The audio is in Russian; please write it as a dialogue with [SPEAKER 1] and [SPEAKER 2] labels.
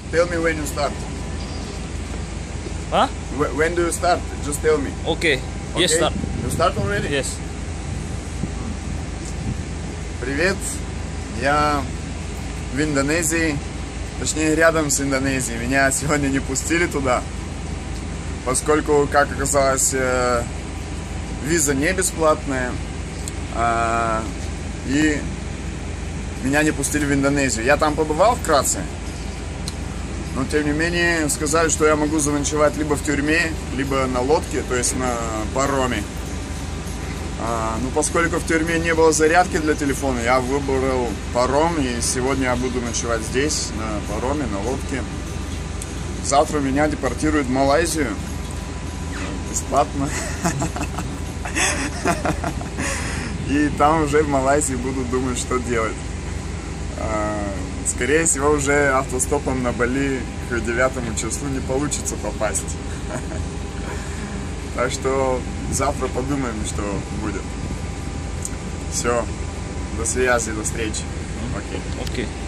[SPEAKER 1] Tell me when you start.
[SPEAKER 2] Huh?
[SPEAKER 1] When do you start? Just tell me.
[SPEAKER 2] Okay. Yes,
[SPEAKER 1] Okay?
[SPEAKER 2] start.
[SPEAKER 1] You start already?
[SPEAKER 2] Yes.
[SPEAKER 1] Привет. Я в Индонезии, точнее рядом с Индонезией. Меня сегодня не пустили туда, поскольку, как оказалось, виза не бесплатная, и меня не пустили в Индонезию. Я там побывал вкратце, но тем не менее сказали, что я могу заночевать либо в тюрьме, либо на лодке, то есть на пароме. Ну, поскольку в тюрьме не было зарядки для телефона, я выбрал паром, и сегодня я буду ночевать здесь, на пароме, на лодке. Завтра меня депортируют в Малайзию. Бесплатно. И там уже в Малайзии буду думать, что делать. Скорее всего, уже автостопом на Бали к 9 числу не получится попасть. Так что завтра подумаем, что будет. Все. До связи, до встречи. Окей.
[SPEAKER 2] Okay.